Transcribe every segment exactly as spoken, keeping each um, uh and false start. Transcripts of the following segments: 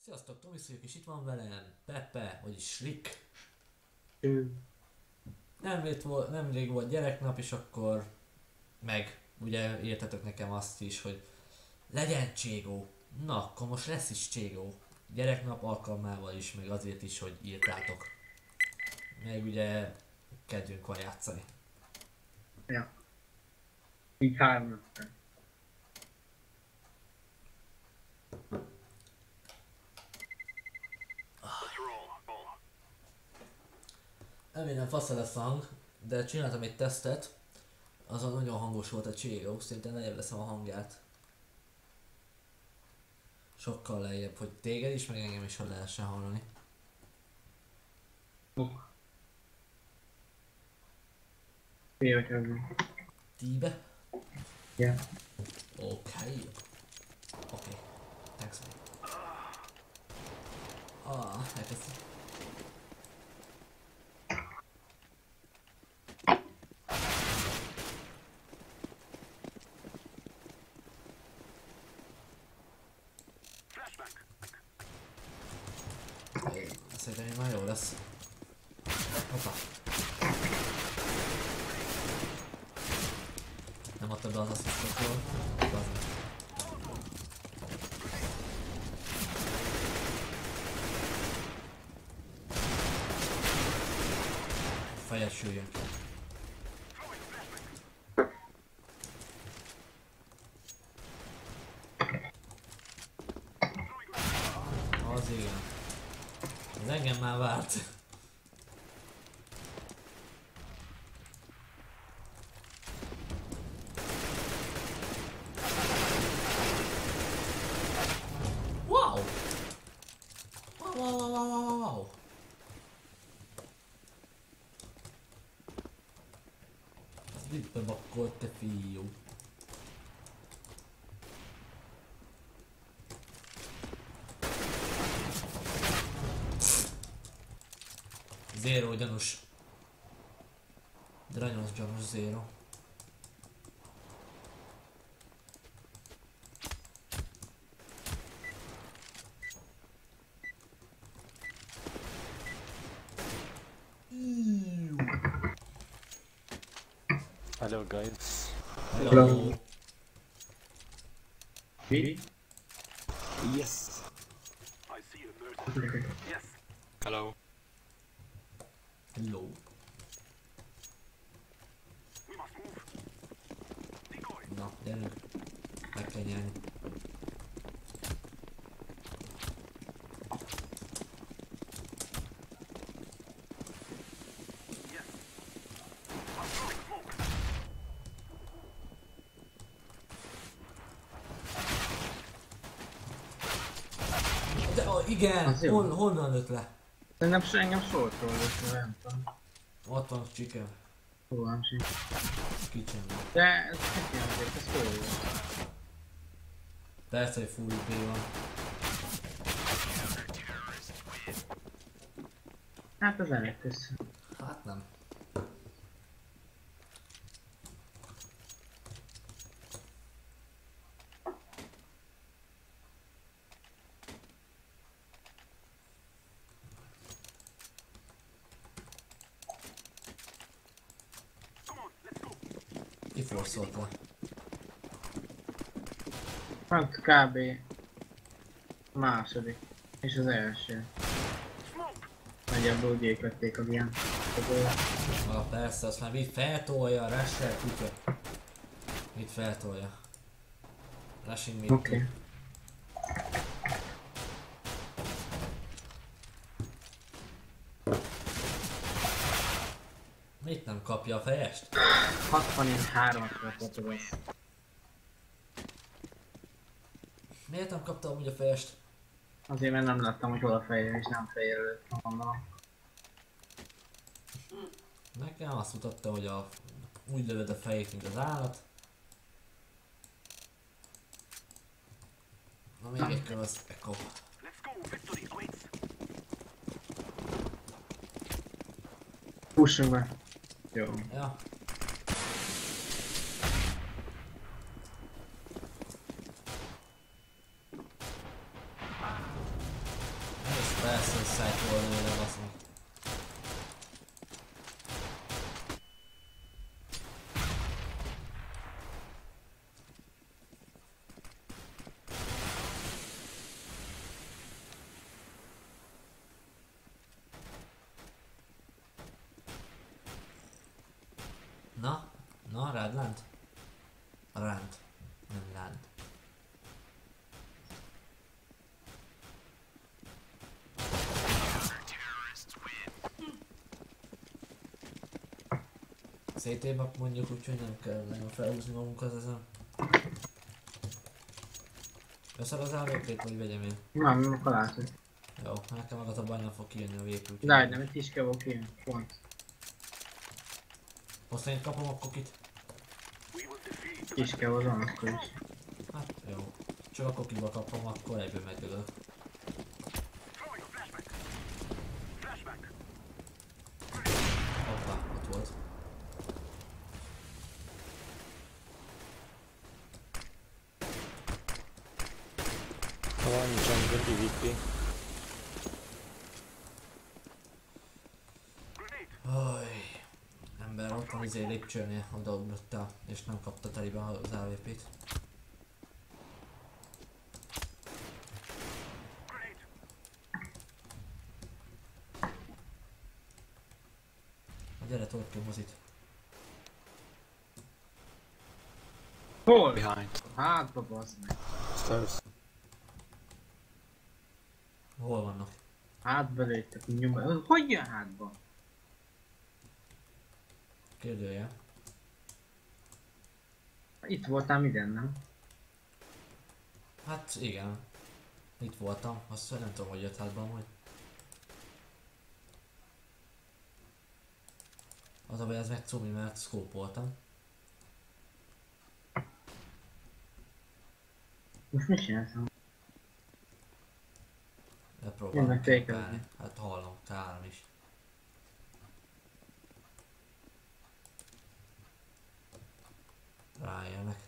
Sziasztok, Tomi vagyok, és itt van velem Pepe, vagyis Slik. Nemrég volt, nemrég volt gyereknap, és akkor meg ugye írtatok nekem azt is, hogy legyen Cségó. Na, akkor most lesz is Cségó. Gyereknap alkalmával is, meg azért is, hogy írtátok. Meg ugye kedvünk van játszani. Ja. Így hárman. Remélem fasz lesz a hang, de csináltam egy tesztet. Azon nagyon hangos volt a Cségó, szerintem lejjebb leszem a hangját. Sokkal lejjebb, hogy téged is, meg engem is hogy lehessen hallani. Oh. Jövök ebben. Tíbe? Yeah. Okay. Okay. Thanks, man. Ah, elkezdtem. Szerintem így már jó lesz. Hoppa. Nem adta be az asszisztokról. Fejed süllyön ki. Az igen. Ez engem már várt. Wow! Wow, wow, wow, wow, wow, wow. Ez mit bebakkolt, te fiú? Zero gyanús. Dranyos gyanús zero. Hello guys. Hello. Hello. Me? Yes. I see a mercy. Yes. Hello. Hello. We must move. Decoy. Na, gyerünk. Meg kell nyerni. Yes. I'm throwing smoke. De oh, igen! Az jó. Hol, honnan lőtt le? Szerintem se engem sortról lesz, nem tudom. Ott van chicken. Fogalmam sincs. Kitchen van. De ez neki azért, ez hol jó. Persze, hogy full i pé van. Hát az elég össze. Hát nem. Come on, let's go. Kiforszolt le. Hát kb. A második. És az első. Smoke. Nagyjából úgy építették az ilyen. Ah, persze, azt már mit feltolja a Rusher kutya. Mit feltolja? Rushing mit? Oké. Okay. Mit nem kapja a fejest? hatvanhármat kapott az. Miért nem kapta amúgy a fejest? Azért mert nem láttam, hogy hol a feje, és nem fejjel lőttem, gondolom. Nekem azt mutatta, hogy a, úgy lövöd a fejét, mint az állat. Na még egy kör az Echo. Let's go. Victory awaits. Pussunk be. Jó. Ja. Persze, hogy szájtól lőle baszom. Na, na, rád lánt? Ránt, nem lánt. Szétébak mondjuk úgy, hogy nem kell nagyon felhúzni magunkat ezen. Veszed az á vé pét, vagy vegyem én? Nem, nem akkor látod. Jó, nekem meg az abban nem fog kijönni a vé pé. De hogy nem, itt is kell kijönni, pont. Aztán én kapom a kokit. We will defeat Is kell hozzon akkor is. Hát jó. Csak a kokiba kapom, akkor egyből megdögök. throwing a flashback. Flashback. Hoppá, ott volt. One jungle E V P. Grenade. Oj. Ember ott van izé lépcsőnél, odaugrottál, és nem kapta telibe az á vé pét. Grenade. Na gyere, told ki a mozit. Hol? Behind. Hátba bassz meg. Stairs. Hol vannak? Hátba lőttek, nyomba. Hogy jön hátba? Kérdője. Itt voltál minden, nem? Hát igen. Itt voltam, azt nem tudom, hogy jött hátba amúgy. Az a baj, ez meg cumi, mert szkópoltam. Most mit csinálsz? De próbálom Jönnek klikálni. tékezni. Hát hallom, károm is. Rájönnek.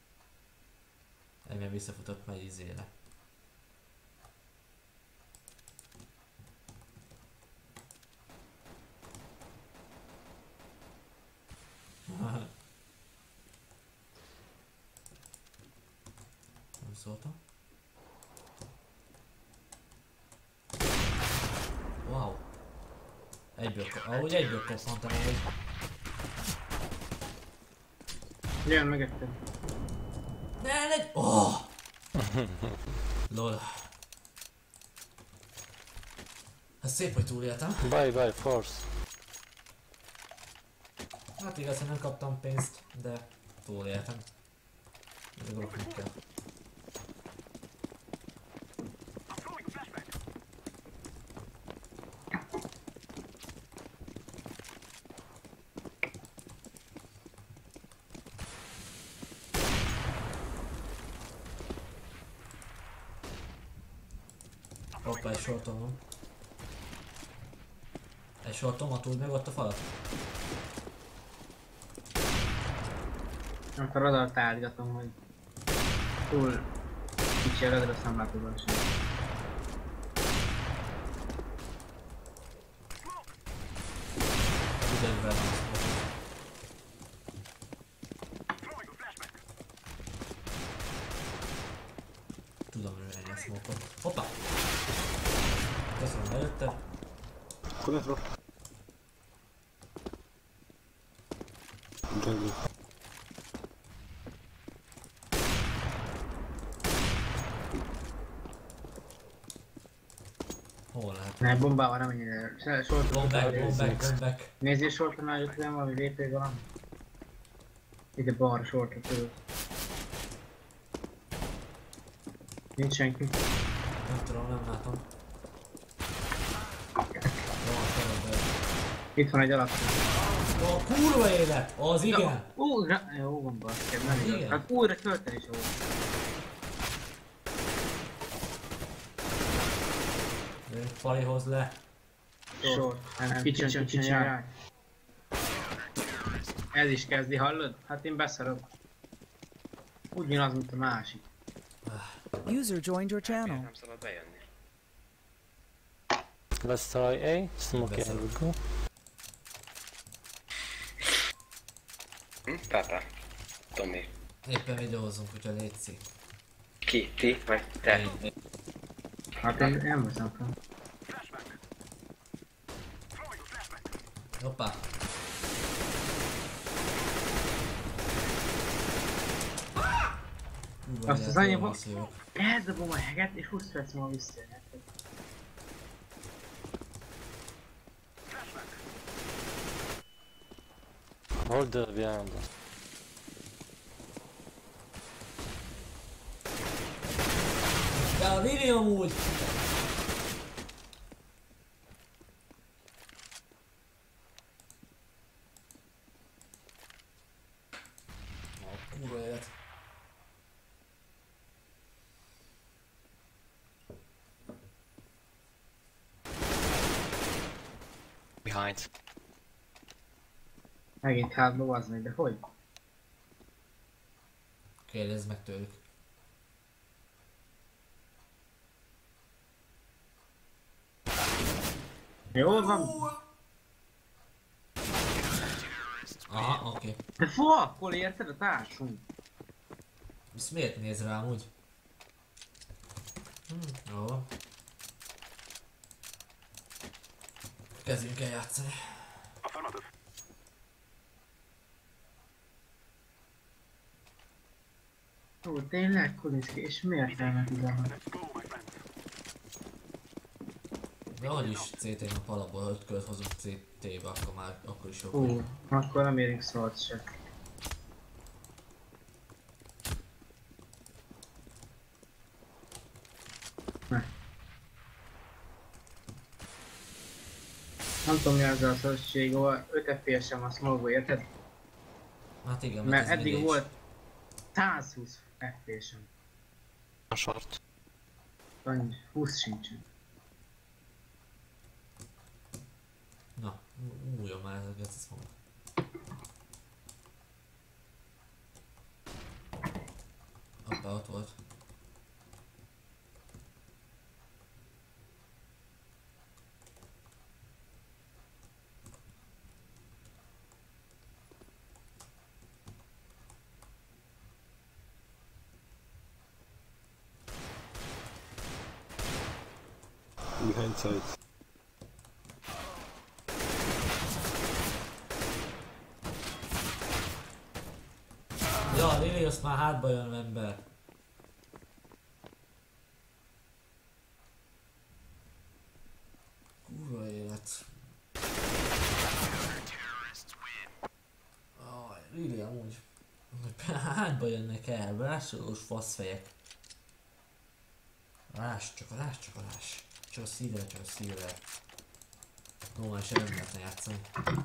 Engem visszafutott megy izére. Nem szóltam. Wow. Egyből, ahogy egyből koppantam, ahogy... Jön mögötted. Ne legy... Oh! Lol. Hát szép, hogy túléltem. Bye bye, force. Hát igaz, hogy nem kaptam pénzt, de túléltem. Ez a groknak kell. I'm throwing a flashback. Hoppá, egy sortom van. Egy sortom, a túl meg ott a falat. Amikor a radart állítgatom, hogy túl kicsi a radar, azt nem látod el sem. Üdvözben van. Throwing a flashback. Tudom lőni a smoke-ot. Hoppá! Köszönöm előtte. Cover. Jungle. Hol lehet? Ne, bombával nem menjél el. Sorton. Bombek, bombek, bombek. Nézzél sorton, hogy ott nem valami vé pé valami. Ide balra sortra tudod. Nincs senki. Nem tudom, nem látom. Jó, kell, Itt van egy alapja. a kurva élet! Az igen! Ú, ra- jó van baszked, nem Igen. igaz. Hát újra tölteni is jó. Falihoz le. Sor. Nem, kicsin, kicsin jár. Ez is kezdi, hallod? Hát én beszarok. Ugyanaz, mint a másik. User joined your channel. Nem szabad bejönni. Let's try A. Smoke A, we go. Hm? Papa. Tomi. Éppen videózunk, úgyhogy létszik. Ki? Ti? Vagy te? Én. Hát én nem veszem fel. Flashback. Throwing a flashback. Hoppá. Kurva Azt élet, az jól anyagba- rossz vagyok. Eldobom a heget és húsz perc múlva visszajön. Flashback. Hold the behind us. De a Lili amúgy! A kurva élet. Behind. Megint hátba az meg, de hogy? Kérdezd meg tőlük. Jól van? Aha, oké. Okay. De falkol érted a társunk? Ezt miért néz rám úgy? Hm, jó van. Kezdjünk el játszani. Affirmative. Ó, tényleg Kulinszki, és miért elmetizem? Let's go, my friends. De hogy is cé té nap alapból öt költ hozunk cé té-be, akkor már akkor is jó. Ó, akkor nem érünk szólt se. Nem tudom mi ezzel a szövetség, ahol öt ef pé es-em a smogó, érted? Hát igen, Mert ez eddig mindig. volt száz húsz ef pé es-em. A short. Annyi, húsz sincsen. Na, múljon már ez a geci smoke. Hoppá, ott volt. Behind side. Ja, Lili, azt már hátba jön ember. Kurva élet. Aj, Lili amúgy. Hátba jönnek el, rásolós faszfejek. Rás, csak a rás, csak a rás. Csak a szívre, csak a szívre. Normális nem lehetne játszani.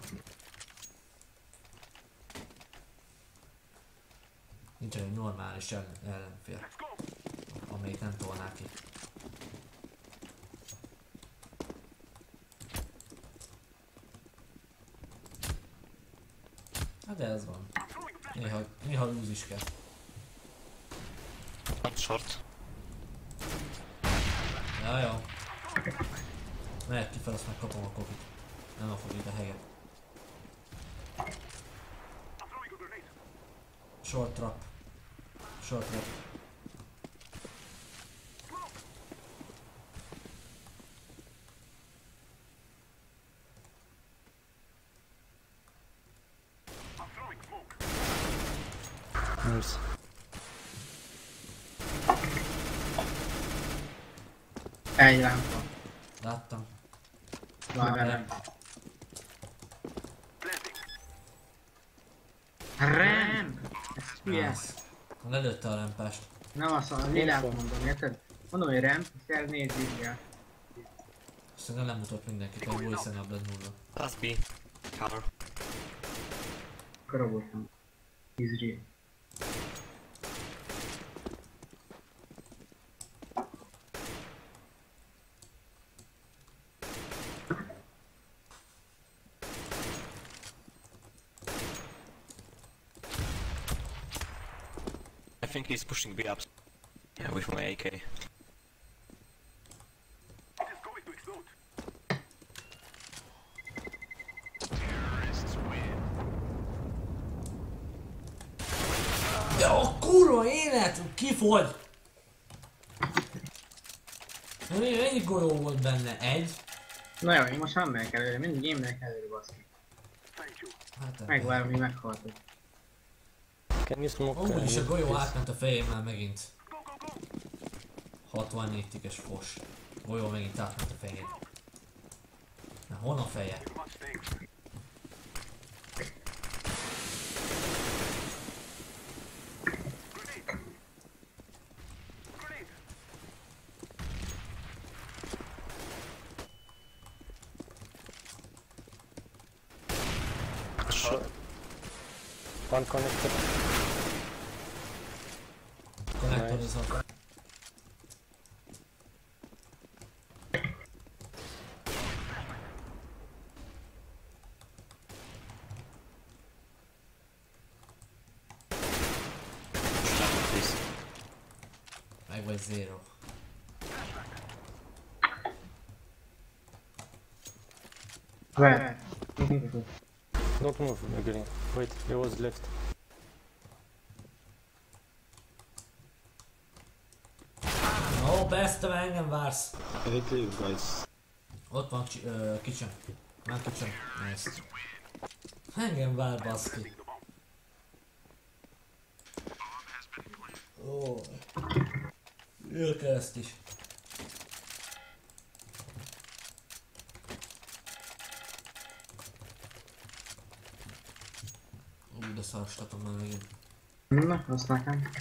Nincsen egy normális ellen, ellenfél, Let's go. amelyik nem tolná ki. Hát de ez van. Throwing a flashback. Néha, néha lúz is kell. One short. Ja, jó. Mehet kifel, azt megkapom a kokit. Nem a fogit, a heget. I'm throwing a grenade. Short trap. Short trap. I'm throwing smoke. Nice. Egy lámpa. Láttam. Van Már velem. Planting. Rem! Ez hülye. Nice. Lelőtte a rempást. Nem azt mondom, lilát mondom, érted? Mondom, hogy rem, kell nézni, ja. Szerintem lemutott mindenkit, hogy új szenebb lett nulla. Last B. Cover. Akkor voltam. Izri. I think he's pushing B up. Yeah, with my A K. It is going to explode. De a kurva élet! Kifogy! Ennyi golyó volt benne? Egy? Na jó, én most nem megyek előre, mindig én megyek előre, baszki. Thank you. Hát Megvárom, hogy meghaltok. Can you smoke? Amúgy is a uh, golyó please? átment a fejemmel megint. Go, go, go. hatvannégy tikes fos. Golyó megint átment a fején. Na, hon a feje? You must stay. Grenade. Grenade. Short. One connected. Konnektorizott. Please. Meg vagy zero. Where? Don't move, green. Wait, he was left. Ó, besztem, engem vársz. I hate leave, guys. Ott van ki- ö, kitchen. Már kitchen. Nice. Engem vár, baszki. Ó. Ülke ezt is. Ú, de szarstatom már megint. Na, azt nekem.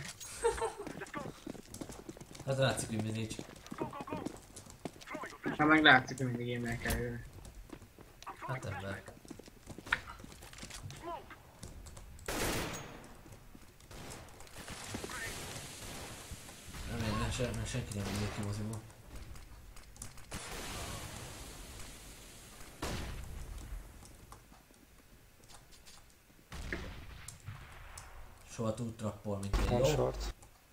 Hát látszik, hogy mindig. Hát meg látszik, hogy mindig én megyek előre. Hát ember. Nem, nem, nem, sen, senki nem írja ki moziba. Soha túl trappol, mint egy One jó. short.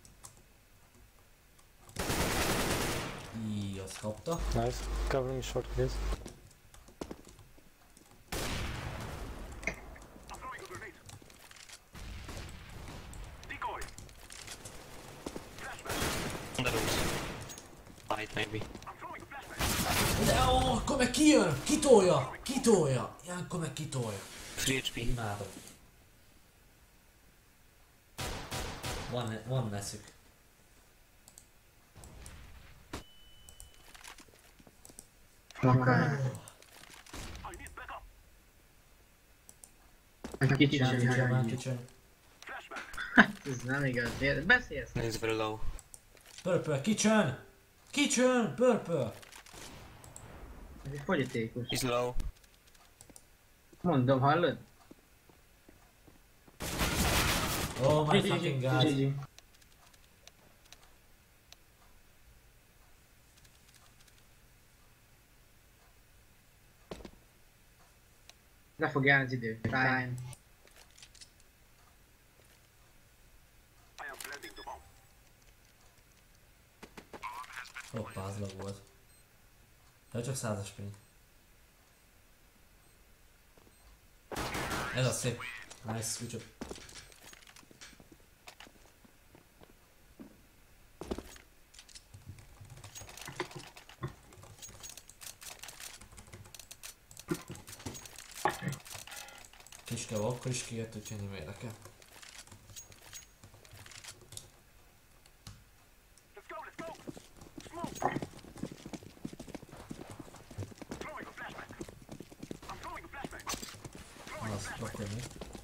Így, azt kapta. Nice. Cover me short, please. I'm throwing a grenade. Decoy. Flashback. On the roof. Light, maybe. I'm throwing a flashback. De ó, akkor meg kijön! Kitolja! Kitolja! Ilyenkor meg kitolja. three H P. Imádom. Van, van neszük. Akár. I need backup. Egy kicsit Kicsen, kicsen, sem van kicsen. Flashback. Ez nem igaz, de beszélsz. He's very low. Purple, kicsen! Kicsen! Purple! Ez egy fogyatékos. He's low. Mondom, hallod? Oh my fucking god. gé gé. Le fog járni az idő. Time. I am planting the bomb. Hoppá, az lag volt. De csak százas pénz. Ez a szép. Nice, good job. Kiske akkor is kijött, úgyhogy nem érdekel. Let's go, let's go. Smoke. Throwing a flashback. I'm throwing a flashback. Throwing a Az flashback. blokkolni.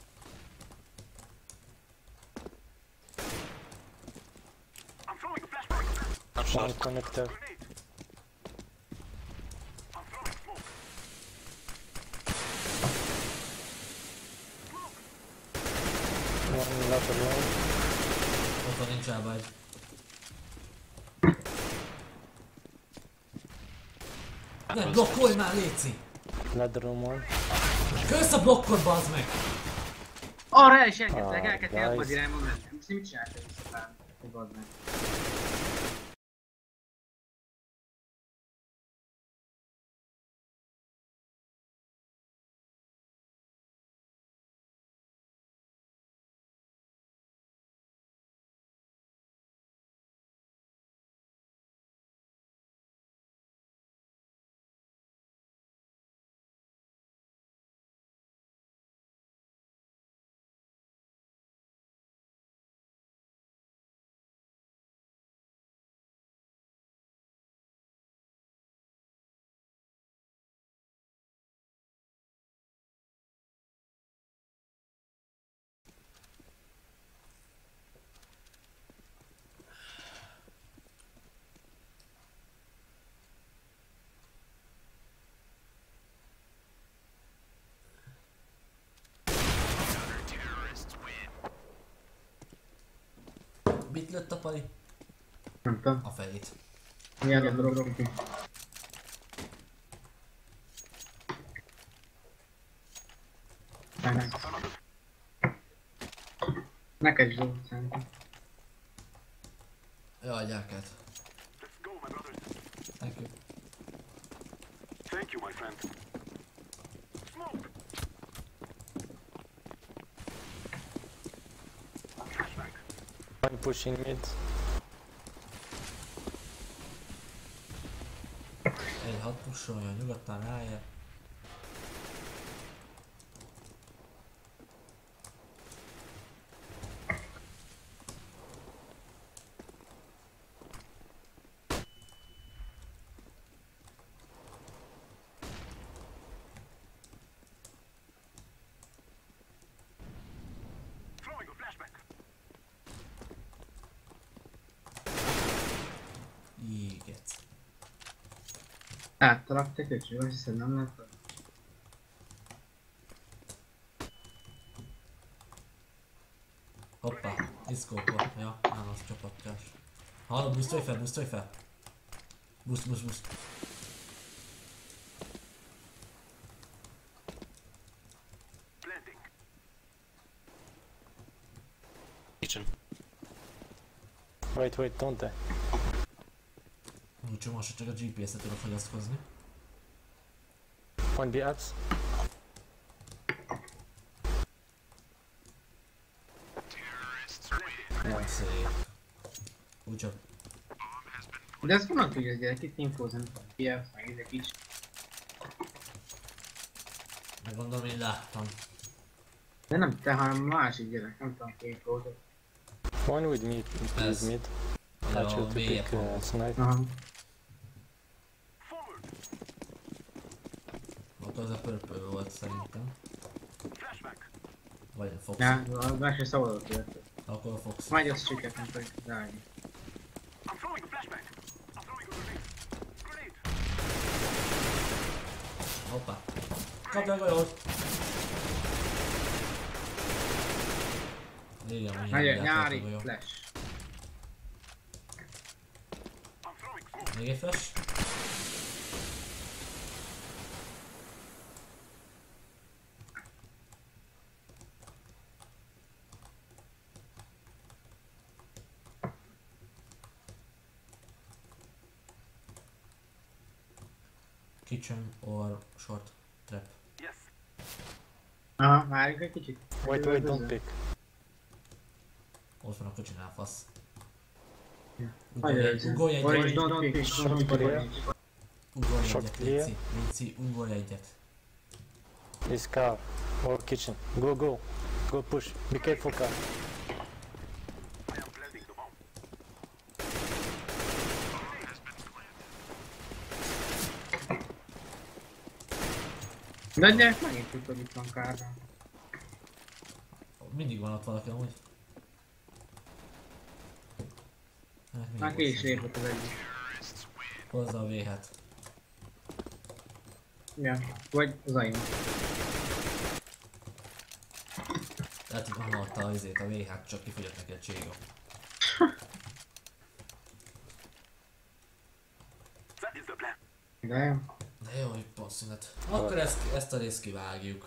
I'm throwing a flashback. One One short. connector. Grenade. I'm throwing smoke. One ladder line. Ott van, nincs elvágy. Ne blokkolj már, léci! Ladder room one. Kösz a blokkot, bazd meg! Arra el is elkezdtek, Ah, elkezdtek abba az guys. irányba menni. Most mit csináltak vissza? Fogad meg. Mit lőtt a pali? Nem tudom. A fejét. Milyen a drogok ki. Neked is dolgok szerintem. Jaj, gyereket. Let's go, my brothers. Thank you. Thank you, my friend. Smoke! Flashbang. One pushing mid. Egy hat pussoljon, nyugodtan ráér. Throwing a flashbang. Ígec. Áttalaktak őt, és azt hiszem nem lehet. Hoppá, diszkókor. Ja, nem az csapatjás. Hallod, busztolj fel, busztolj fel. Busz, busz, busz. Planting. Kitchen. Wait, wait, don't die. Úgy most csak a gé pé es-re tudok fogyasztkozni. One B apps. Jaj, szép. Úgy csak De ezt honnan tudja, hogy itt infózom, piac, meg ezek is. meg gondolom én láttam. De nem te, hanem másik gyerek, nem tudom ki infózom. One with mid, Ez. with mid. I Ja, chose to bélyebb pick uh, volt. sniper. Aha. Forward. Ott az a purple volt szerintem. Flashbang. Vagy a Fox. Ja, az más is szabadott jött. Akkor a Fox. Majd azt siket, nem pedig rágni. I'm throwing a flashbang. I'm throwing a grenade. Grenade. Hoppá. Kapd meg a jót! Igen, mondja, Nagy mindjárt nyári kapd meg a jót. flash. I'm throwing smoke. Még egy flash? Kitchen or short trap. Yes. Aha, várjuk egy kicsit. Wait, wait, don't pick. Ott van a kocsinál, fasz. Ja. Ugorj egy, ugorj Or is egyet, don't pick, don't pick. ugorj Shot egyet, clear. Léci, Léci, ugorj egyet. This car or kitchen. Go, go, go push. Be careful, car. I am planting the bomb. De gyerek, megint tudod itt van kárra. Mindig van ott valaki amúgy. Hát, mindig Már ki is ott. lépett az egyik. Hozza a vé-het. Ja, vagy az aim. Lehet, hogy hallotta az izét, a vé-het, csak kifogyott neki a cséga. That is the plan. De jó. De jó, hogy pontszünet. Akkor ezt, ezt a részt kivágjuk.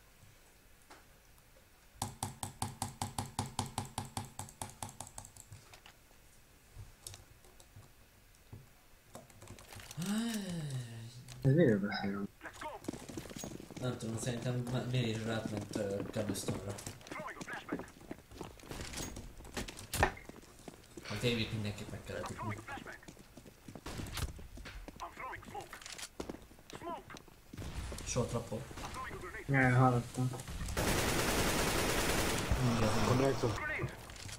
Ez miről beszélünk? Let's go. Nem tudom, szerintem mérésre átment uh, Cobblestone-ra. Throwing a flashbang. A tévét mindenképp meg kellett Throwing ütni. a flashbang. I'm throwing smoke. Smoke. Short rapport. I'm throwing a grenade. Ja, hallottam. Így az így. Connector. Grenade.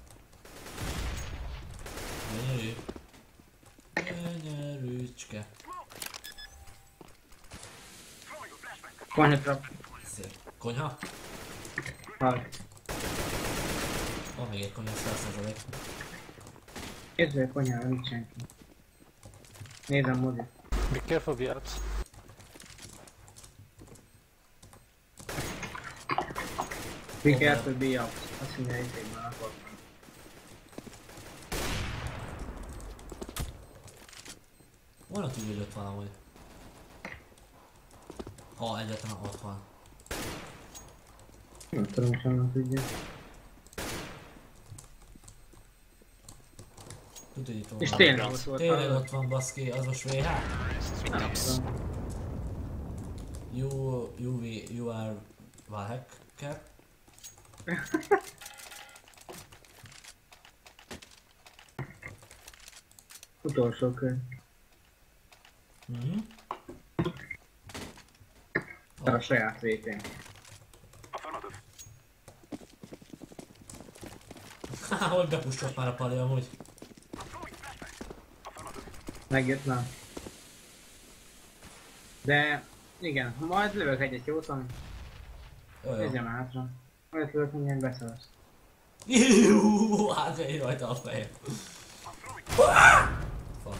Gyönyörű. Gyönyörűcske. Smoke. Throwing a flashbang. Konyhatrap. Szép. Konyha? Hallott. Van még egy konyha, száz százalék. Kézzel konyhára, nincs senki. Nézem mozi. Be careful, the apps. Be careful, be up. Azt mondja, hogy szépen akkor. Volna tudja, hogy ott van amúgy. Ha egyáltalán ott van. Nem tudom, sem nem tudja. Tudod, hogy itt van. És valami. tényleg ott volt. Tényleg hallod? ott van baszki, az most vé há? Nem tudom. You, you, you are Valhacker? Utolsó kör. Mhm. A saját vétén. Affirmative. Há, hogy bepustott már a pali amúgy. Megjött már. De igen, majd lövök egyet jóton. Jó, jó. Nézzem hátra. Majd lövök mindjárt beszarsz. Jú, hát egy rajta a fejem. Fuck.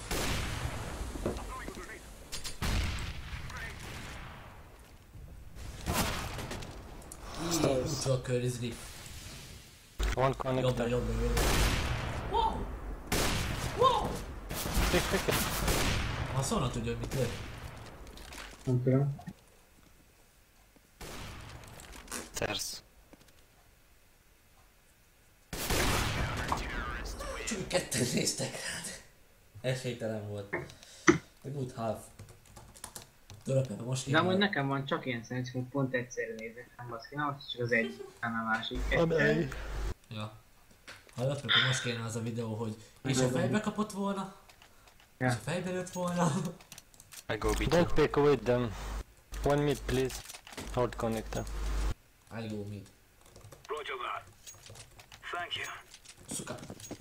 Utolsó kör izli. One Jobbra, connector. jobbra, jobbra. Wow! Wow! Pick, pick it. Ha szóna tudja, hogy mit lő. Nem tudom. Stairs. Csak ketten néztek rád. Esélytelen volt. A good half. Tudod, mert most De amúgy kéne... nekem van csak ilyen szerencsém, hogy pont egyszerre nézek, nem baszki, nem az csak az egy, hanem a másik. I'm Egy. A. Ja. Hallott, mert most kéne az a videó, hogy és a fejbe kapott volna, Ja. és a fejbe lőtt volna. I go B two. Don't pick away them. One mid, please. Hard connector. I go mid. Roger that. Thank you. Szuka.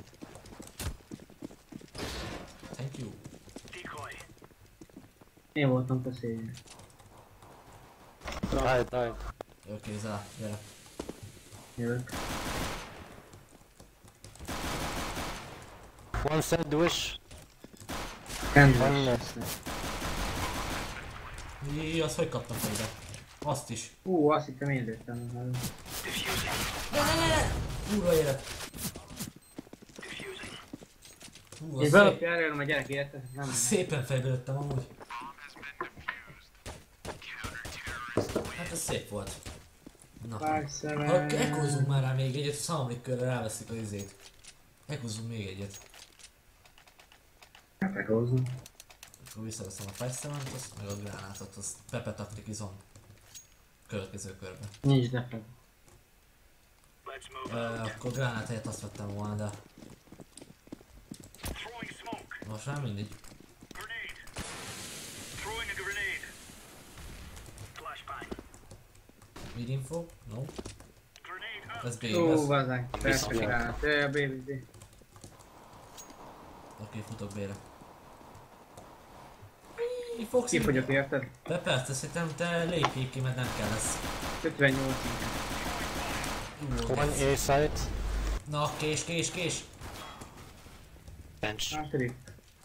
Thank you. Decoy. Én voltam beszélni. Hide, hide. Oké, Zá, gyere. Jövök. One side wish. Rendben. One Jé, azt hogy kaptam fejbe? Azt is. Ú, azt hittem én lőttem. Diffusing. Ne, ne, ne, ne! Kurva élet. Diffusing. Hú, az Én szép, valaki elérem a gyerek érte, nem nem. szépen fejbe lőttem amúgy. Hát ez szép volt. Na. Persze, Ha ekkozzunk már rá még egyet, a szalmik körre ráveszik a izét. Ekkozzunk még egyet. Meghozzunk. Akkor visszaveszem a fejszemant, azt meg a gránátot, azt Pepe taktikizom. Következő körbe. Nincs defed. Let's move E, out. akkor gránát helyett azt vettem volna, de Throwing smoke. most már mindegy. Grenade. Throwing a grenade. Flashbang. Mid info? No. Grenade out. Ez B, Ó, ez. bazzánk. Persze, Bizony. gránát. Jöjj a bé bé bé. Oké, futok B-re. Í, Fogsz Kifogyott érted? Pepe, te szerintem te lépjék ki, mert nem kell lesz. ötvennyolc. Ú, One geci. A side. Na, kés, kés, kés! Bench. Második.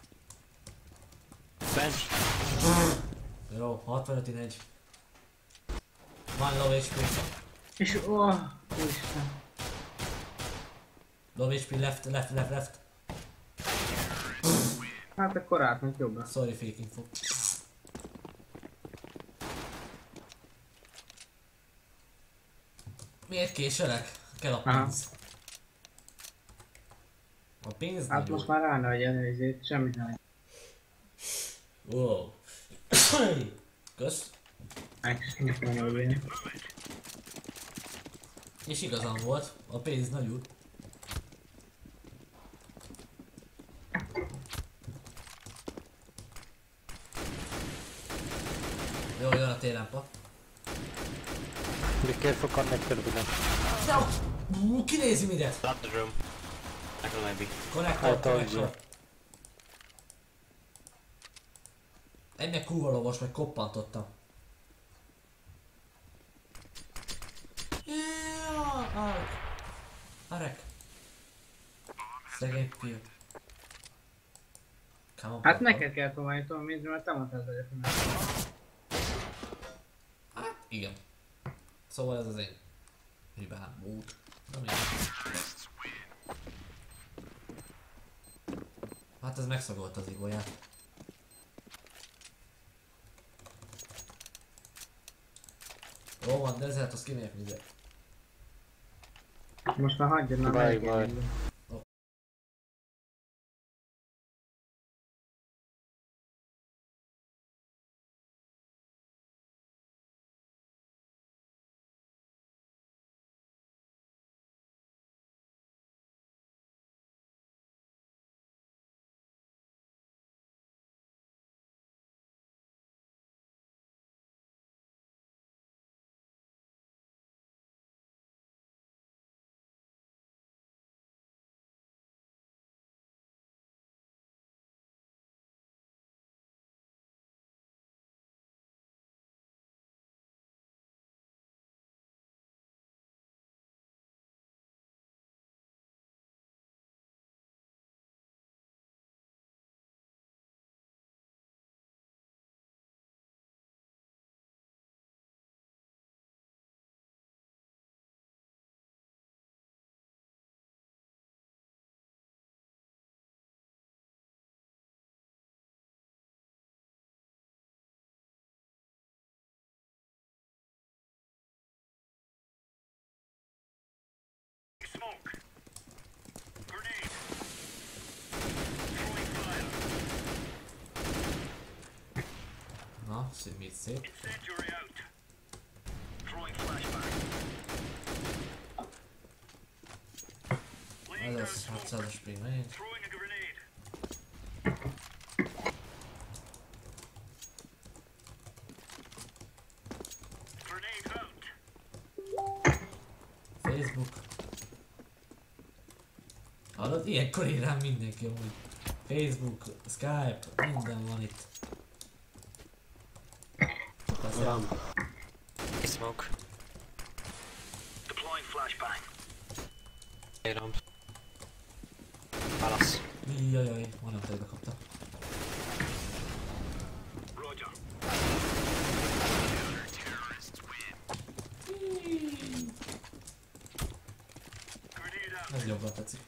Bench. Jó, hatvanöt egy. Van low há pé. És ó, úristen. Low há pé, left, left, left, left. Hát akkor átment jobbra. Sorry, fake info. Miért késelek? Kell a Aha. pénz. A pénz Hát nagyon. most már rána, hogy előzét, semmit nem. Wow. Kösz. Megszínűt van a vény. És igazam volt, a pénz nagyon. Jó, jön a télámpa. Be careful connector with them. No! Ki nézi mindet? Stop the room. I go maybe. Konnektor, I told you. konnektor. Ennek kurva lovas, meg koppantottam. Jaj, Arek. Arek. Szegény fiú. Come on, Hát papa. neked kell tovább tudom, mint mert te mondtad, hogy a Hát, igen. Szóval ez az én hibám volt. Na mi? Hát ez megszagolt az igóját. Jó van, de ezért azt kimegyek mindjárt. Most már hagyjad, már Bye, melyik bye. ilyen. Smoke. Grenade. Throwing fire. Na, szép, mit szép. Incendiary out. Throwing flashbang. Ez Laying down az smoke. hatszázas spring megint. Throwing a grenade. Grenade out. Facebook. Hallod? Ilyenkor ír rám mindenki amúgy. Facebook, Skype, minden van itt. Aztán Van. Smoke. Deploying flashbang. A ramp. Palace. jajjaj, majdnem tényleg bekapta. Roger. Grenade out. Ez jobban tetszik.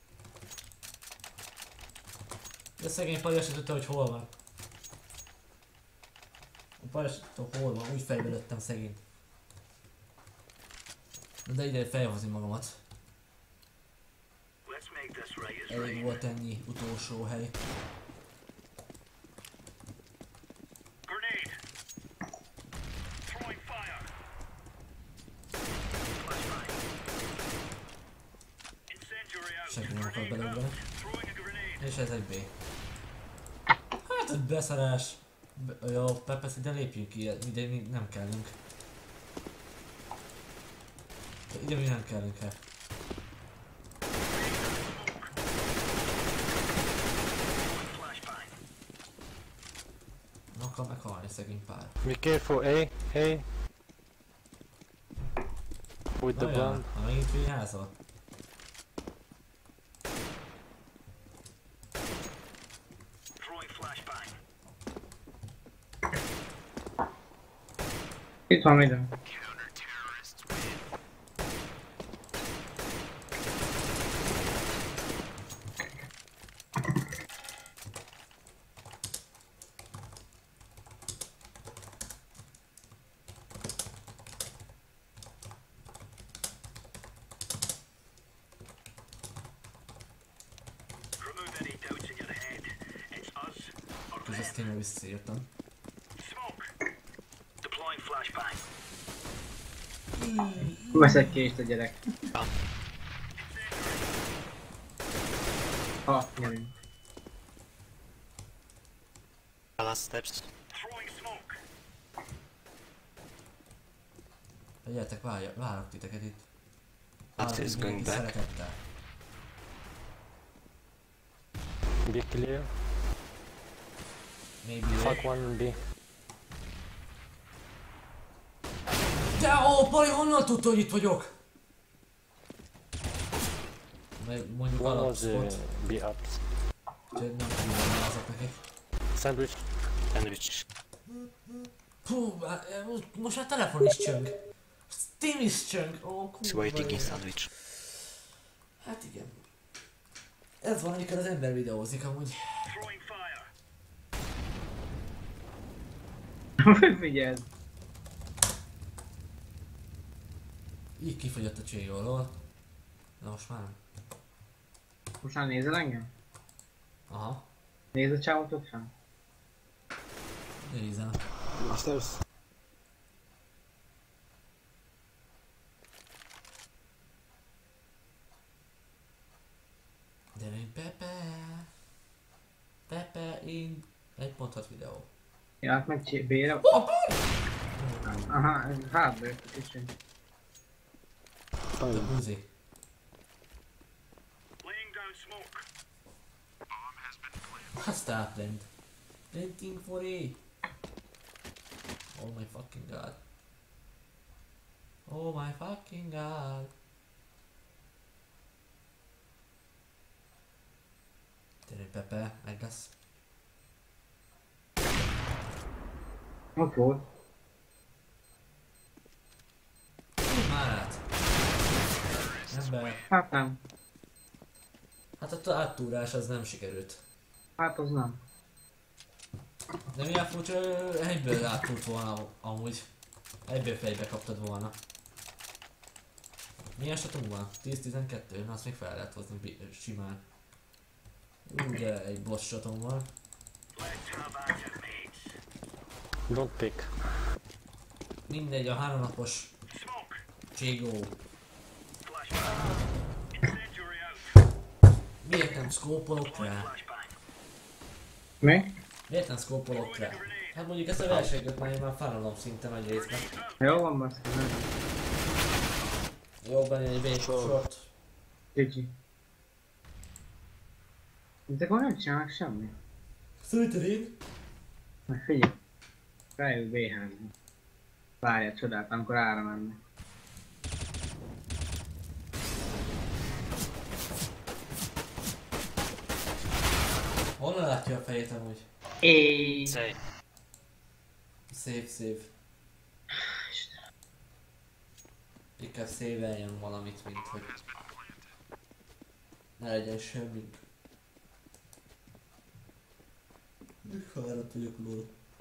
De szegény Pali azt sem tudta, hogy hol van. A Pali azt tudta, hol van, úgy fejbe lőttem szegény. De ide felhozni magamat. Let's make this right as Elég rain. volt ennyi utolsó hely. Grenade. Throwing fire. Flashbang. Incendiary out. Senki nem akar Grenade belőle. out. Throwing a grenade. És ez egy B. Hát egy beszarás. Be, jó, Pepesz, ide lépjünk ki, ide mi nem kellünk. Ide mi nem kellünk el. Flashbang. Na, akar meghalni szegény pár. Be careful, A, A. With the Na blonde. ja, ha megint vigyázol. Throwing flashbang. Itt van minden. Remove any doubts in your head. It's us or És ezt them. én visszaírtam. Smoke. Deploying flashbang. Vesz egy kést a gyerek. Ha, nyerünk. Palace steps. Throwing smoke. Gyertek, várja, várok titeket itt. That Várok is itt going mindenki back. szeretettel. Be clear. Maybe Fuck A. one B. De ó, Pali, honnan tudta, hogy itt vagyok? Meg mondjuk One was uh, alapspot. B up. Úgyhogy nem kívánom nekik. Sandwich. Sandwich. Hú, hát, eh, most- most már telefon is csöng. Steam is csöng. Ó, It's kurva waiting in élet. sandwich. Hát igen. Ez van, amikor az ember videózik amúgy. Throwing fire. Figyeld. Így kifogyott a cségóról. Na most már nem. Most már nézel engem? Aha. Nézd a csávot ott fenn. Nézem. Upstairs. Gyere itt, Pepe. Pepe in egy pont hat videó. Ja, hát meg csé... B-re... Aha, ez hátba jött a kicsi. The buzi. Laying down smoke. What's that blend? Planting for A. Oh my fucking god. Oh my fucking god. Gyere Pepe, megállsz. Ott volt. Már át. Ember. Hát nem. Hát a áttúrás az nem sikerült. Hát az nem. De milyen furcsa, ő egyből áttúrt volna amúgy. Egyből fejbe kaptad volna. Milyen statunk van? tíz tizenkettő? Na azt még fel lehet hozni bi- simán. Ugye egy boss statom van. Let's have at it, mates. Don't pick. Mindegy, a háromnapos Smoke. cségó. Flashbang. Incendiary out. Miért nem szkópolok rá? Flashbang. Mi? Miért nem szkópolok rá? Hát mondjuk ezt a versenyt már én már fáradom szinte nagy részben. Jó van, baszki, nem. Jó, benne egy B short. Kicsi. Ezek akkor nem csinálnak semmit. Szerinted én? Meg figyelj. Feljövő bé házba. Várjál csodát, amikor ára menne. Honnan látja a fejét amúgy? Éj. Say. Szép, szép. Inkább széveljen valamit, mint hogy ne legyen semmink. Fáradt vagyok róla.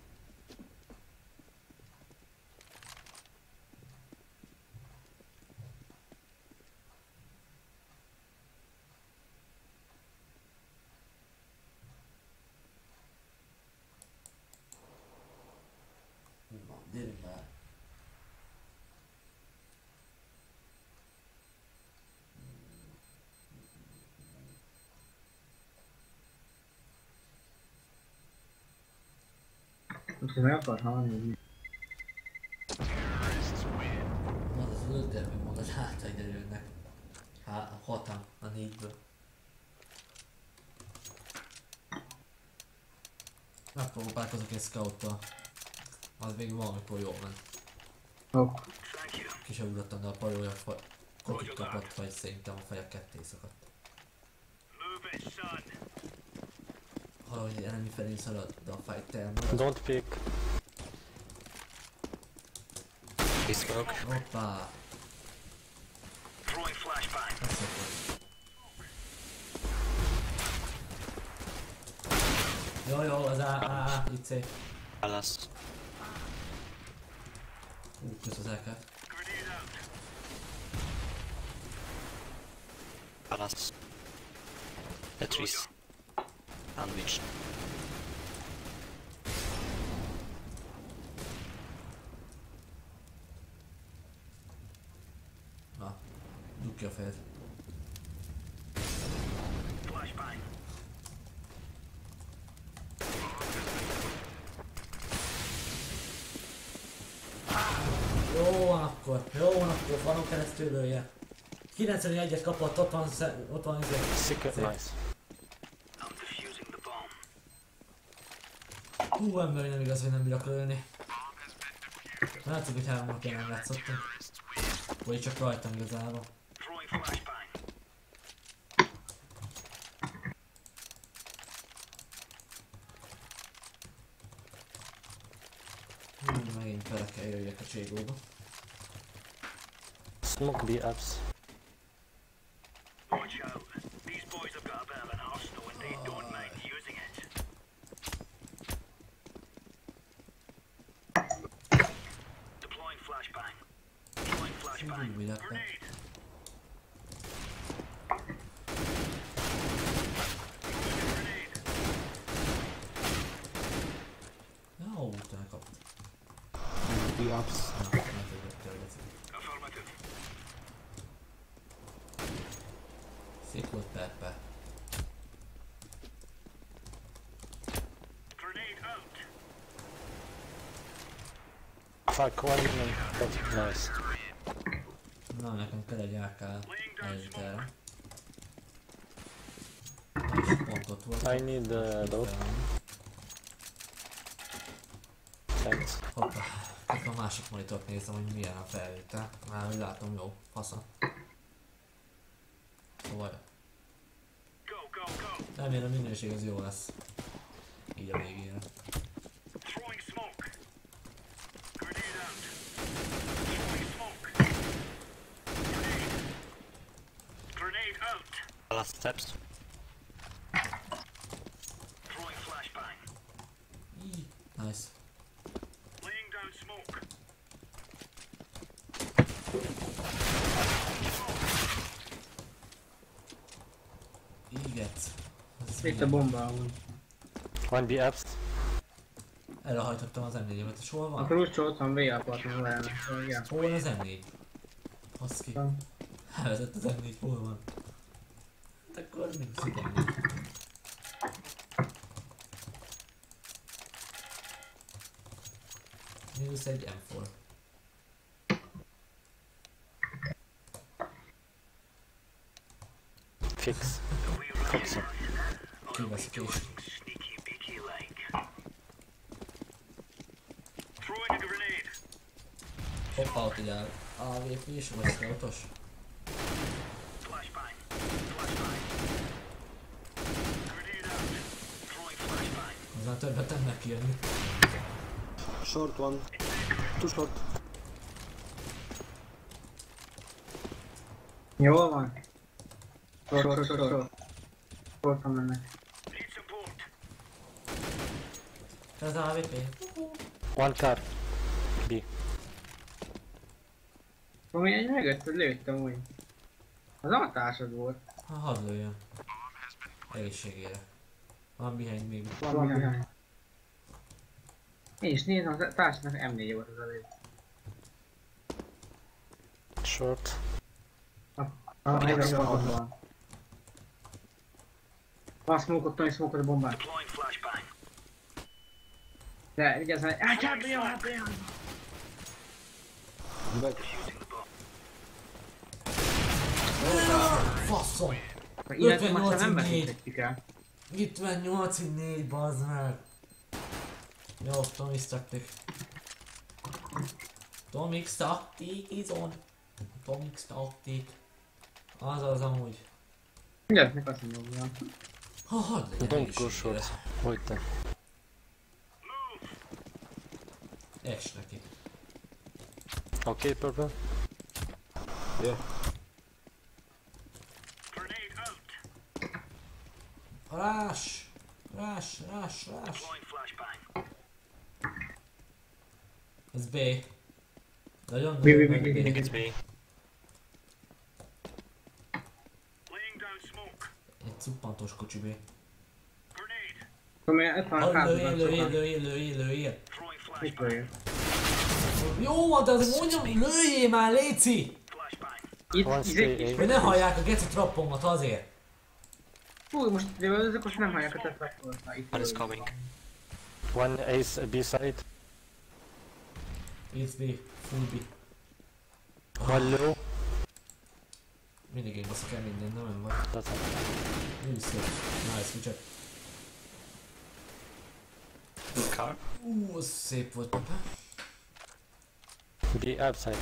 Na, gyerünk már. Most meg akar hallani. Az az öldel meg magad hátra ide jönnek. Há, hatan a négyből. Megpróbálkozok egy scouttal. Az még valamikor jól ment. Ok. Thank you. Ki sem ugrottam, de a parója fa- kokit kapott, vagy szerintem a feje ketté szakadt. Move it, son. Valahogy enemy felé szalad, de a fight elmarad. Don't pick. He smoke. Hoppá! Throwing flashbang. Ez szép volt. Jó, jó, az A, A, A, itt C. Palace. Ú, kösz az elkát. Grenade out. Palace. Tetris. Sandwich. Na, dugd ki a fejed. Flashbang. Jó van akkor, jó van akkor, fanon keresztül lője. kilencvenegyet kapott, ott van, sze- ott van izé. Secret, Szép. nice. I'm defusing the bomb. Hú, ember, nem igaz, hogy nem bírok lőni. Látszik, hogy három napja nem játszottam. Vagy csak rajtam igazából. Throwing flashbang. Hú, megint bele kell jöjjek a cségóba. Smoke B ups. Watch out. These boys have got a bit of an arsenal and they don't mind using it. Deploying flashbang. Deploying flashbang. Új, illetve. Jó, utána kapt. Be ups. Szép volt Pepe. Fuck, one minute. That's nice. Na, nekem kell egy á ká együtt erre. És pont ott volt. I need uh, load. Thanks. Hoppá. Csak a másik monitort nézem, hogy milyen a felvétel. Már hogy látom, jó. Fasza. Szóval. Remélem a minőség az jó lesz. Így a végére. Last steps. Így. Nice. Ígetsz. Itt a bomba amúgy. One be ups. Elhajtottam az em négyet, és hol A van? Crucio ott van, V-apartban velem. Igen. Hol van az em négy? Baszki. Elvezett az em négy, hol van? Hát akkor nincs az em négy. Minusz egy em négy. Fix. Fix it. Kivesztés. Hoppá, ott egy á vé pés vagy scoutos? Hozzá többet nem megkérni. Short one. Too short. Jól van. Sor, sor, sor, sor. Sortan mennek. Ez á vé pé. One car. B. Ami egy megött, hogy lőttem úgy. Az a társad volt. Ha hadd lőjön. Egészségére. Van behind még. Van behind. Én is nézem, a társadnak em négy volt az előtt. Short. Ah, egy smoke van. Van smoke-ot, Tony smoke-ot a bombán. De vigyázzál, hogy áh, hátba jön, hátba jön! Back. Faszom! Illetve most ötvennyolc nem négy. veszítettük el. ötvennyolc négy, bazd meg! Jó, Tomix taktik. Tomix taktik is on. Tomix taktik. Az az amúgy. Mindjárt azt mondom, hogy Ha, hadd legyen Don't go egészségére. short. Wait there. Es neki. Okay, purple. Yeah. Rás! Rás, rás, rás! Ez B. Nagyon B, B, nagyon B, nagy B, I B. think it's B. Egy cuppantós kocsi B. Tudom, hogy ott van a Ah, lőjél, házban lőjél, sokan. lőjél, lőjél, lőjél. Mit lőjél? Jó van, de azért mondjam, lőjél már, léci! Itt, One itt, stay itt, A. Hogy ne hallják a geci trappomat azért. Fú, most ezek most nem hallják a tetszett. One is coming. One ace B side. It's B, full B. One low. Mindig én baszok el minden, nem olyan vagy. That's it. Úgy szép. Nice, ügyek. Car. Ú, az szép volt, papa. B upside.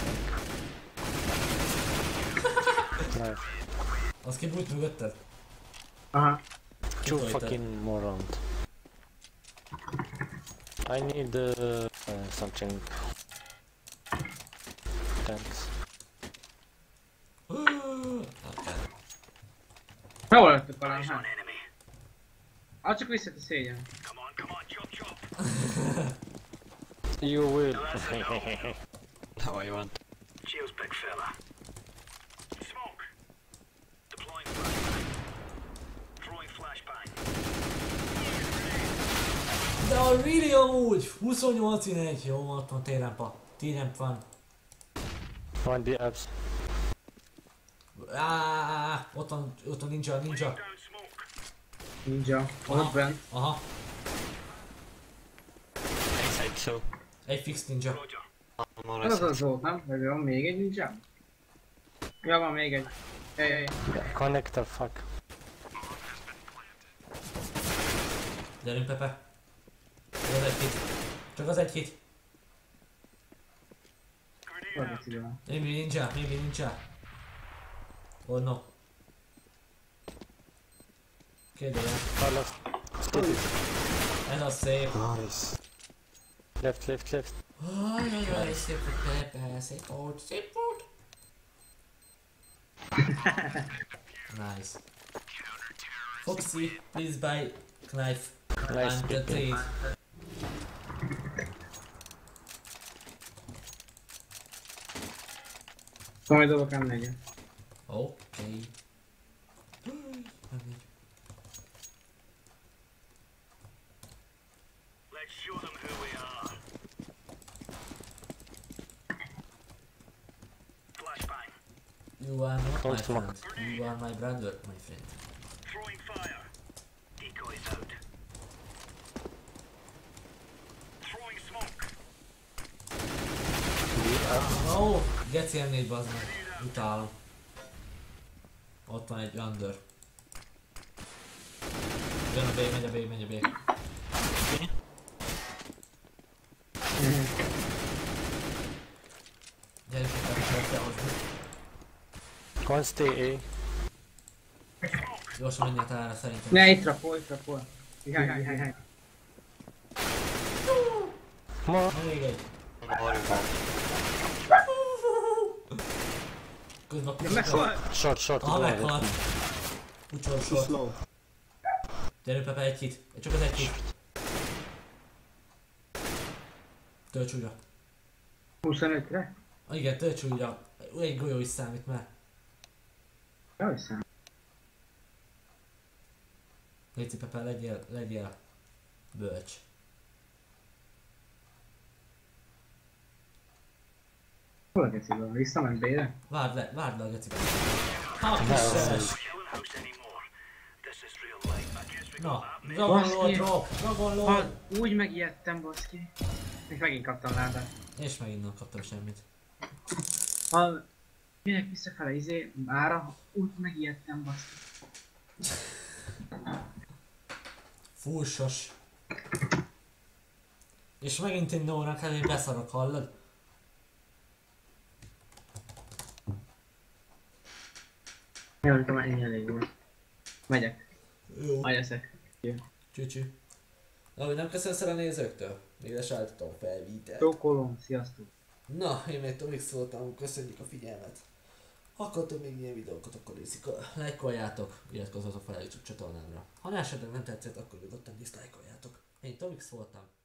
Nice. Az kibújt mögötted? Aha. Two Kitoltad. fucking more round. I need uh, uh, something. Thanks. Hol lettek valami? Hát. Ah, csak visszat a szégyen. You will. Now I want. big fella. Smoke. Deploying flashbang. Throwing flashbang. De a really amúgy! huszonnyolc egy, jó, ott van T-rampa. T-ramp van. One B apps. Áááá, ott van, ott van ninja, ninja. Down smoke. Ninja. Ott bent. Aha, Inside two. egy fix ninja. Roger. One more Ez az reset. az volt, nem? Vagy van még egy ninja? Ja, van még egy. Jaj, jaj, jaj. Connector, fuck. Gyerünk Pepe. Csak az egy hit. Csak az egy hit. Valami ide. Maybe ninja, maybe ninja. Oh no. Kérdően. Far left. Split it. Ez a szép. Nice. Left, left, left. Ajajaj, szép volt Pepe, szép volt, szép volt. Nice. Foxy, please buy knife. Nice And the pick. trade. Szóval dobok nem megy. Oké. Let's show them who we are. Flashbang. You are not my Close friend. smoke. You are my brother, my friend. Throwing fire. Decoys out. Throwing smoke. Ó, oh, geci em négy bazd meg. Utálom. Ott van egy under. Jön a B, megy a B, megy a B. Gyerünk, hogy kell hozni. One stay A. Gyorsan menj a tára szerintem. Ne, itt rapol, itt rapol. Behind, behind, behind. More. Még egy. One more rebound. Közben a Ja, kucsor. meghalt. Short, short. Aha, go ahead. meghalt. Kucsor, Too sor. slow. Gyerünk Pepe, egy hit. Csak az egy hit. Tölts újra. huszonötre? Ah, igen, tölts újra. Egy golyó is számít már. Jaj, szám. Léci Pepe, legyél, legyél bölcs. Hol a geciben? Visszament B-re? Várd le, várd le a gecibe. Ha, kis Ne, szeres. Killing house anymore. This is real life. I guess we got Na, that. mate. Dragon Baszki. Lord drop, Dragon Lord. Ha, úgy megijedtem, baszki. És megint kaptam ládát. És megint nem kaptam semmit. Ha minek visszafele izé, ára, úgy megijedtem, baszki. Fúrsos. És megint egy nónak elé beszarok, hallod? Jó, nekem ennyi elég volt. Megyek. Jó. Majd eszek. Csücsü. Na, hogy nem köszönsz el a nézőktől? Még lesálltatom a felvételt. Csókolom, sziasztok. Na, én még Tomix voltam, köszönjük a figyelmet. Ha akartok még ilyen videókat, akkor részik, lájkoljátok, iratkozzatok fel a YouTube csatornámra. Ha esetleg nem tetszett, akkor nyugodtan diszlájkoljátok. Én Tomix voltam.